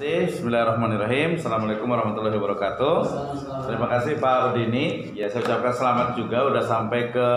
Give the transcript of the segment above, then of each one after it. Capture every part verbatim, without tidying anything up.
kasih. Bismillahirrahmanirrahim. Assalamualaikum warahmatullahi wabarakatuh. Terima kasih Pak Udini. Ya, saya ucapkan selamat juga udah sampai ke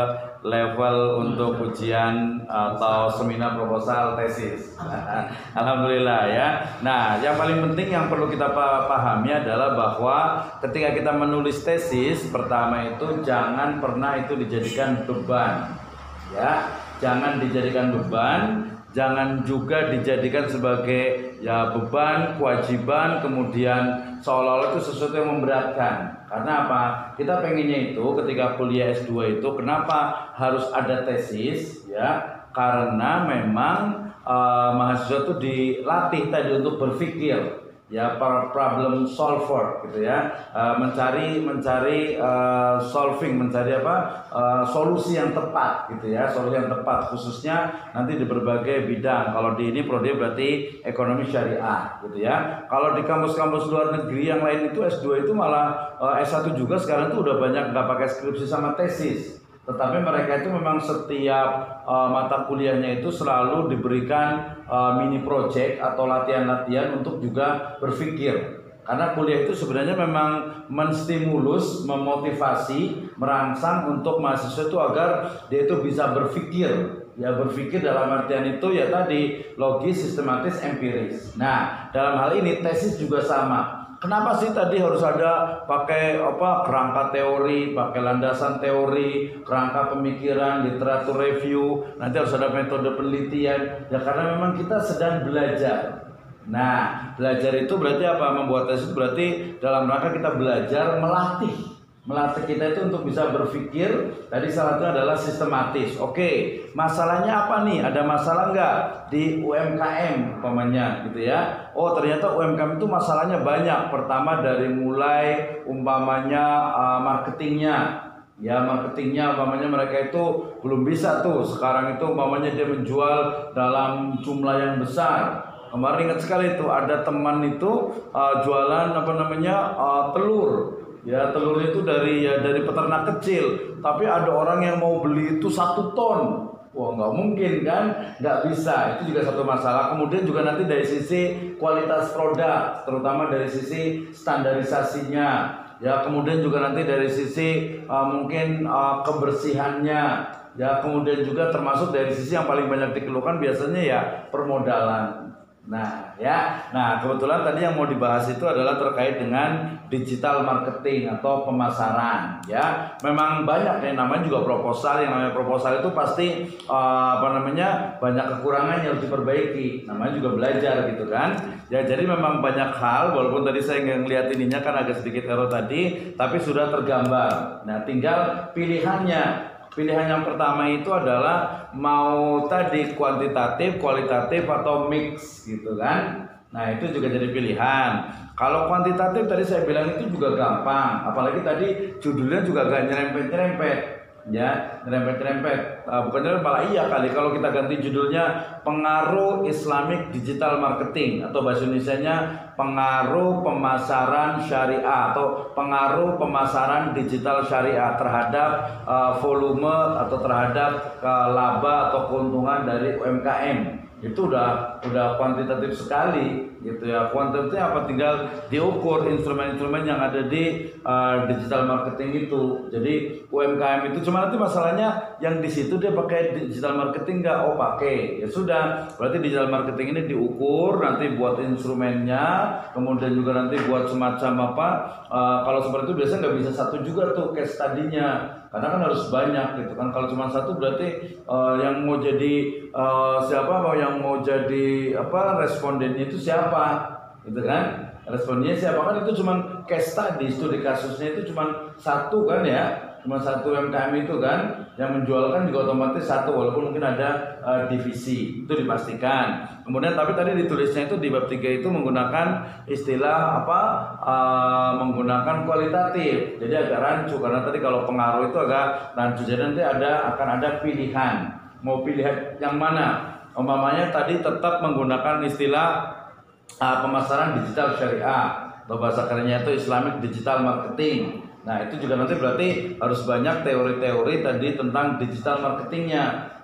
level untuk ujian atau seminar proposal tesis. Alhamdulillah ya. Nah, yang paling penting yang perlu kita pahami adalah bahwa ketika kita menulis tesis, pertama itu jangan pernah itu dijadikan beban. Ya, jangan dijadikan beban. Jangan juga dijadikan sebagai ya beban, kewajiban, kemudian seolah-olah itu sesuatu yang memberatkan. Karena apa? Kita pengennya itu ketika kuliah S dua itu kenapa harus ada tesis? Ya, karena memang uh, mahasiswa itu dilatih tadi untuk berpikir, ya, para problem solver gitu ya, uh, mencari mencari uh, solving, mencari apa uh, solusi yang tepat gitu ya, solusi yang tepat khususnya nanti di berbagai bidang. Kalau di ini prodi berarti ekonomi syariah gitu ya. Kalau di kampus-kampus luar negeri yang lain itu S dua itu malah uh, S satu juga sekarang itu udah banyak nggak pakai skripsi sama tesis. Tetapi mereka itu memang setiap uh, mata kuliahnya itu selalu diberikan uh, mini project atau latihan-latihan untuk juga berpikir. Karena kuliah itu sebenarnya memang menstimulus, memotivasi, merangsang untuk mahasiswa itu agar dia itu bisa berpikir. Ya, berpikir dalam artian itu ya tadi logis, sistematis, empiris. Nah, dalam hal ini tesis juga sama. Kenapa sih tadi harus ada pakai apa kerangka teori, pakai landasan teori, kerangka pemikiran, literatur review, nanti harus ada metode penelitian. Ya karena memang kita sedang belajar. Nah, belajar itu berarti apa? Membuat tesis berarti dalam rangka kita belajar melatih. Melatih kita itu untuk bisa berpikir. Tadi salah satunya adalah sistematis. Oke, masalahnya apa nih? Ada masalah nggak di U M K M umpamanya gitu ya? Oh, ternyata U M K M itu masalahnya banyak. Pertama dari mulai umpamanya uh, marketingnya. Ya, marketingnya umpamanya mereka itu belum bisa tuh. Sekarang itu umpamanya dia menjual dalam jumlah yang besar. Kemarin ingat sekali itu ada teman itu uh, jualan apa namanya uh, telur. Ya, telur itu dari ya dari peternak kecil, tapi ada orang yang mau beli itu satu ton. Wah, nggak mungkin kan, nggak bisa. Itu juga satu masalah. Kemudian juga nanti dari sisi kualitas produk, terutama dari sisi standarisasinya. Ya, kemudian juga nanti dari sisi uh, mungkin uh, kebersihannya. Ya, kemudian juga termasuk dari sisi yang paling banyak dikeluhkan biasanya ya permodalan. Nah ya, nah kebetulan tadi yang mau dibahas itu adalah terkait dengan digital marketing atau pemasaran. Ya, memang banyak yang namanya juga proposal. Yang namanya proposal itu pasti uh, apa namanya banyak kekurangan yang harus diperbaiki. Namanya juga belajar gitu kan. Ya, jadi memang banyak hal. Walaupun tadi saya nggak ngeliat ininya kan agak sedikit error tadi, tapi sudah tergambar. Nah, tinggal pilihannya. Pilihan yang pertama itu adalah mau tadi kuantitatif, kualitatif atau mix gitu kan. Nah, itu juga jadi pilihan. Kalau kuantitatif tadi saya bilang itu juga gampang. Apalagi tadi judulnya juga gak nyerempet-nyerempet. Ya, nyerempet-nyerempet. Uh, bukan nyerempet, malah iya kali kalau kita ganti judulnya pengaruh Islamic Digital Marketing atau bahasa Indonesianya pengaruh pemasaran syariah atau pengaruh pemasaran digital syariah terhadap uh, volume atau terhadap uh, laba atau keuntungan dari U M K M. Itu udah udah kuantitatif sekali gitu ya. Kuantitatifnya apa, tinggal diukur instrumen-instrumen yang ada di uh, digital marketing itu. Jadi U M K M itu cuma nanti masalahnya yang di situ dia pakai digital marketing nggak? Oh, pakai. Ya sudah, berarti digital marketing ini diukur, nanti buat instrumennya, kemudian juga nanti buat semacam apa? Uh, kalau seperti itu biasanya nggak bisa satu juga tuh case study-nya. Karena kan harus banyak gitu kan. Kalau cuma satu berarti uh, yang mau jadi uh, siapa mau yang mau jadi apa respondennya itu siapa gitu kan. Respondennya siapa kan itu cuma case study, studi kasusnya itu cuma satu kan ya. Cuma satu U M K M itu kan yang menjualkan juga otomatis satu walaupun mungkin ada uh, divisi. Itu dipastikan. Kemudian tapi tadi ditulisnya itu di bab tiga itu menggunakan istilah apa? Uh, menggunakan kualitatif. Jadi agak rancu karena tadi kalau pengaruh itu agak rancu. Jadi nanti ada akan ada pilihan. Mau pilihan yang mana? Umpamanya tadi tetap menggunakan istilah uh, pemasaran digital syariah atau bahasa kerennya itu Islamic Digital Marketing. Nah, itu juga nanti berarti harus banyak teori-teori tadi tentang digital marketingnya.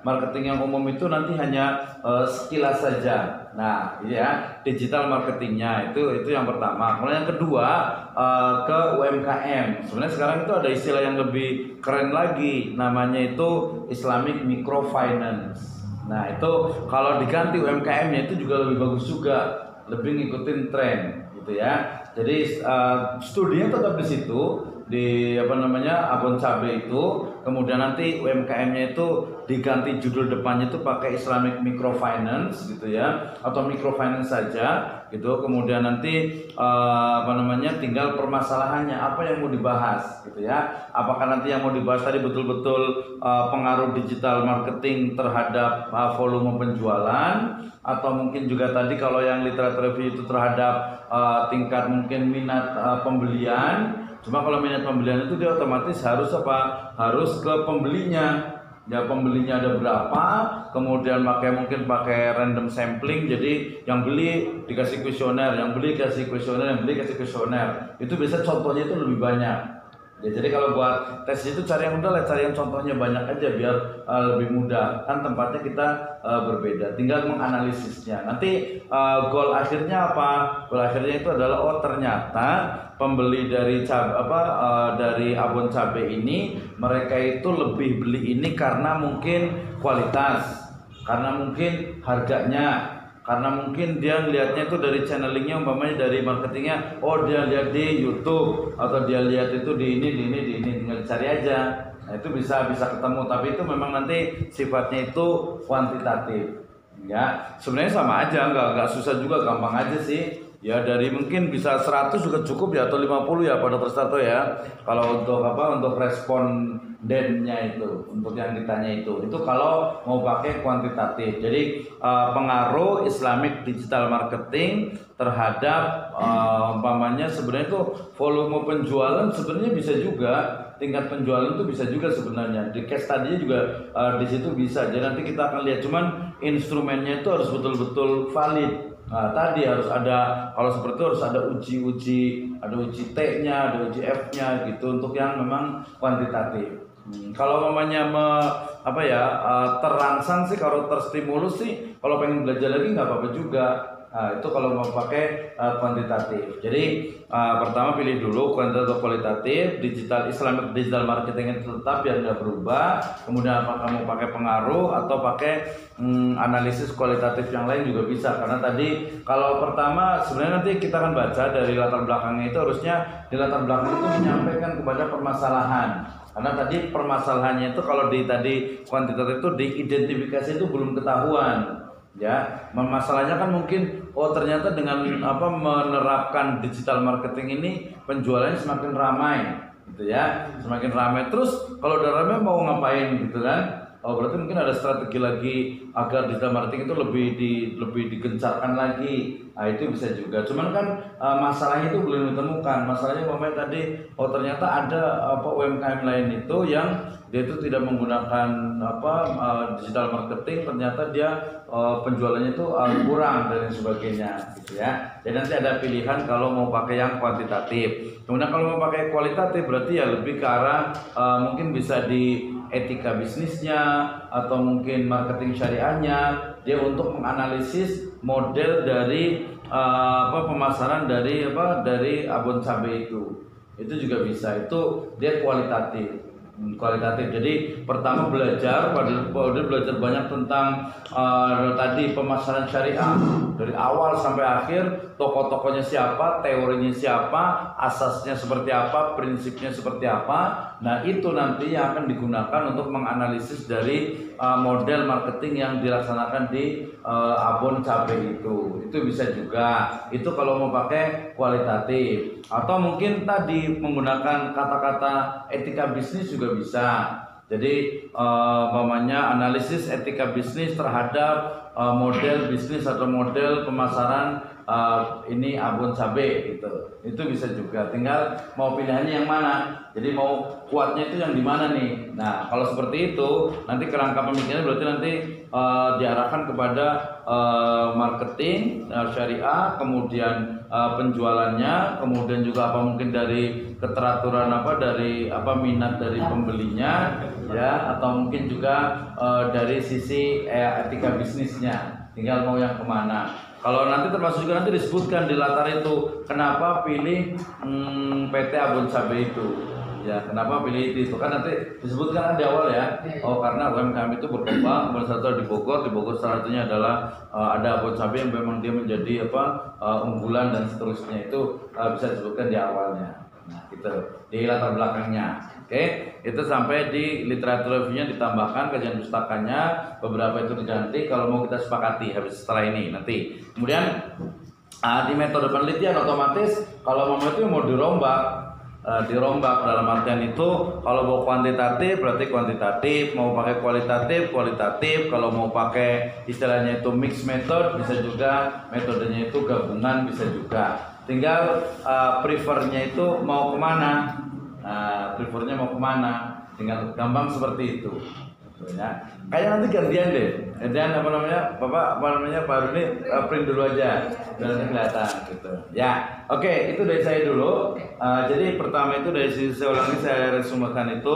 marketing yang umum itu nanti hanya uh, sekilas saja. Nah, ya digital marketingnya itu itu yang pertama. Kemudian yang kedua uh, ke U M K M. Sebenarnya sekarang itu ada istilah yang lebih keren lagi, namanya itu Islamic Microfinance. Nah itu kalau diganti U M K M-nya itu juga lebih bagus juga, lebih ngikutin tren gitu ya. Jadi uh, studinya tetap di situ, di apa namanya abon cabe itu, kemudian nanti U M K M-nya itu diganti judul depannya itu pakai Islamic Microfinance gitu ya, atau microfinance saja gitu. Kemudian nanti uh, apa namanya tinggal permasalahannya apa yang mau dibahas gitu ya. Apakah nanti yang mau dibahas tadi betul-betul uh, pengaruh digital marketing terhadap uh, volume penjualan, atau mungkin juga tadi kalau yang literatur review itu terhadap uh, tingkat mungkin minat uh, pembelian. Cuma kalau minat pembelian itu dia otomatis harus apa? Harus ke pembelinya. Ya pembelinya ada berapa, kemudian pakai mungkin pakai random sampling. Jadi yang beli dikasih kuesioner, yang beli kasih kuesioner, yang beli kasih kuesioner. Itu biasa contohnya itu lebih banyak. Ya, jadi kalau buat tes itu cari yang udah lah, cari yang contohnya banyak aja biar uh, lebih mudah. Kan tempatnya kita uh, berbeda, tinggal menganalisisnya. Nanti uh, goal akhirnya apa? Goal akhirnya itu adalah oh ternyata pembeli dari cab apa uh, dari abon cabe ini mereka itu lebih beli ini karena mungkin kualitas, karena mungkin harganya, karena mungkin dia lihatnya itu dari channelingnya, umpamanya dari marketingnya, oh dia lihat di YouTube atau dia lihat itu di ini, di ini, di ini, tinggal cari aja. Nah itu bisa bisa ketemu, tapi itu memang nanti sifatnya itu kuantitatif. Ya sebenarnya sama aja, nggak nggak susah juga, gampang aja sih. Ya dari mungkin bisa seratus juga cukup ya, atau lima puluh ya pada Terstato ya. Kalau untuk apa, untuk respondennya itu, untuk yang ditanya itu, itu kalau mau pakai kuantitatif. Jadi uh, pengaruh Islamic digital marketing terhadap uh, umpamanya sebenarnya itu volume penjualan sebenarnya bisa juga, tingkat penjualan itu bisa juga sebenarnya. Di case tadinya juga uh, di situ bisa. Jadi nanti kita akan lihat, cuman instrumennya itu harus betul-betul valid. Nah, tadi harus ada, kalau seperti itu harus ada uji-uji, ada uji T-nya, ada uji F-nya gitu untuk yang memang kuantitatif. Hmm, kalau namanya me, apa ya uh, terangsang sih, kalau terstimulus sih, kalau pengen belajar lagi nggak apa-apa juga. Nah, itu kalau mau pakai uh, kuantitatif. Jadi uh, pertama pilih dulu kuantitatif atau kualitatif. Digital Islamic digital marketing itu tetap biar nggak berubah. Kemudian apakah mau pakai pengaruh atau pakai um, analisis kualitatif yang lain juga bisa. Karena tadi kalau pertama sebenarnya nanti kita akan baca dari latar belakangnya itu, harusnya di latar belakang itu menyampaikan kepada permasalahan. Karena tadi permasalahannya itu kalau di tadi kuantitatif itu diidentifikasi itu belum ketahuan. Ya, masalahnya kan mungkin oh ternyata dengan apa menerapkan digital marketing ini penjualannya semakin ramai gitu ya, semakin ramai. Terus kalau udah ramai mau ngapain gitu kan? Oh berarti mungkin ada strategi lagi agar digital marketing itu lebih di lebih digencarkan lagi. Nah itu bisa juga. Cuman kan uh, masalahnya itu belum ditemukan. Masalahnya umpamanya tadi oh ternyata ada apa U M K M lain itu yang dia itu tidak menggunakan apa uh, digital marketing, ternyata dia uh, penjualannya itu uh, kurang dan sebagainya gitu ya. Jadi nanti ada pilihan kalau mau pakai yang kuantitatif. Kemudian kalau mau pakai kualitatif berarti ya lebih ke arah uh, mungkin bisa di etika bisnisnya atau mungkin marketing syariahnya, dia untuk menganalisis model dari uh, apa pemasaran dari apa dari abon cabai itu. Itu juga bisa. Itu dia kualitatif. Kualitatif. Jadi pertama belajar, pada belajar banyak tentang uh, tadi pemasaran syariah dari awal sampai akhir, tokoh-tokohnya siapa, teorinya siapa, asasnya seperti apa, prinsipnya seperti apa. Nah itu nanti yang akan digunakan untuk menganalisis dari uh, model marketing yang dilaksanakan di uh, abon cabai itu. Itu bisa juga. Itu kalau mau pakai kualitatif. Atau mungkin tadi menggunakan kata-kata etika bisnis juga bisa. Jadi umpamanya uh, analisis etika bisnis terhadap uh, model bisnis atau model pemasaran uh, ini abon cabai gitu. Itu bisa juga. Tinggal mau pilihannya yang mana. Jadi mau kuatnya itu yang di mana nih? Nah, kalau seperti itu nanti kerangka pemikirannya berarti nanti uh, diarahkan kepada uh, marketing uh, syariah, kemudian uh, penjualannya, kemudian juga apa mungkin dari keteraturan apa dari apa minat dari pembelinya, ya, atau mungkin juga uh, dari sisi eh, etika bisnisnya. Tinggal mau yang kemana. Kalau nanti termasuk juga nanti disebutkan di latar itu kenapa pilih hmm, P T Abun Cabe itu, ya kenapa pilih itu, kan nanti disebutkan di awal ya. Oh karena U M K M itu berkembang, kemudian satu di Bogor, di Bogor salah satunya adalah uh, ada Abun Cabe yang memang dia menjadi apa uh, unggulan dan seterusnya itu uh, bisa disebutkan di awalnya. Nah gitu di latar belakangnya. Oke, itu sampai di literatur review-nya ditambahkan kajian pustakanya, beberapa itu diganti kalau mau kita sepakati habis setelah ini nanti. Kemudian uh, di metode penelitian otomatis kalau mau itu mau dirombak, uh, dirombak dalam artian itu kalau mau kuantitatif berarti kuantitatif, mau pakai kualitatif kualitatif, kalau mau pakai istilahnya itu mix method bisa juga, metodenya itu gabungan bisa juga. Tinggal uh, prefernya itu mau kemana. Nah, prefernya mau kemana? Tinggal gampang seperti itu. Ya. Kayak nanti gantian deh. Gantian apa namanya? Bapak apa namanya? Pak Rudi uh, print dulu aja. Biar nanti kelihatan gitu. Ya. Oke, okay, itu dari saya dulu. Uh, jadi pertama itu dari sisi saya ulangi saya resumekan itu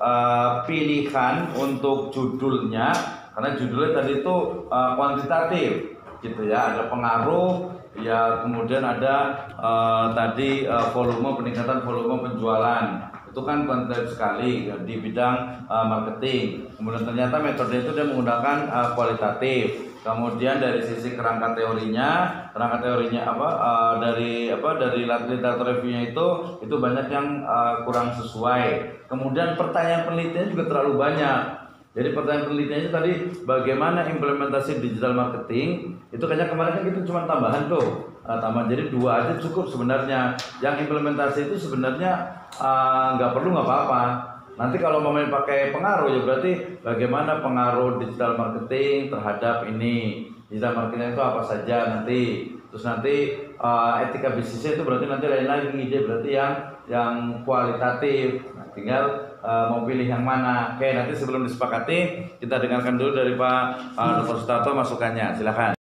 uh, pilihan untuk judulnya, karena judulnya tadi itu uh, kuantitatif gitu ya, ada pengaruh ya, kemudian ada uh, tadi uh, volume, peningkatan volume penjualan itu kan kuantitatif sekali ya, di bidang uh, marketing. Kemudian ternyata metode itu dia menggunakan uh, kualitatif. Kemudian dari sisi kerangka teorinya, kerangka teorinya apa uh, dari apa dari literatur reviewnya itu itu banyak yang uh, kurang sesuai. Kemudian pertanyaan penelitian juga terlalu banyak. Jadi pertanyaan penelitiannya tadi bagaimana implementasi digital marketing itu kayaknya kemarin kan kita cuma tambahan tuh uh, tambahan, jadi dua aja cukup sebenarnya. Yang implementasi itu sebenarnya nggak uh, perlu nggak apa-apa. Nanti kalau mau main pakai pengaruh ya berarti bagaimana pengaruh digital marketing terhadap ini, digital marketing itu apa saja nanti. Terus nanti uh, etika bisnisnya itu berarti nanti lain lagi, dia berarti yang yang kualitatif. Nah, tinggal uh, mau pilih yang mana. Oke, nanti sebelum disepakati kita dengarkan dulu dari Pak uh, Doktor Sutarto masukannya. Silakan.